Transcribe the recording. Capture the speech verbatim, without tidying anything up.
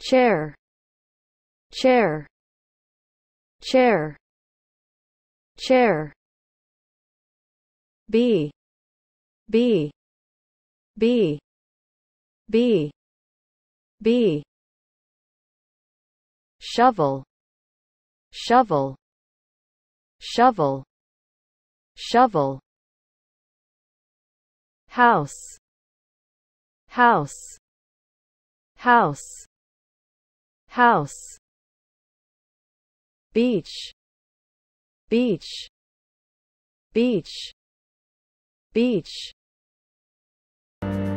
chair, chair, chair, chair. B, B, B, B, B. Shovel, shovel, shovel, shovel. House, house, house, house. Beach, beach, beach, beach.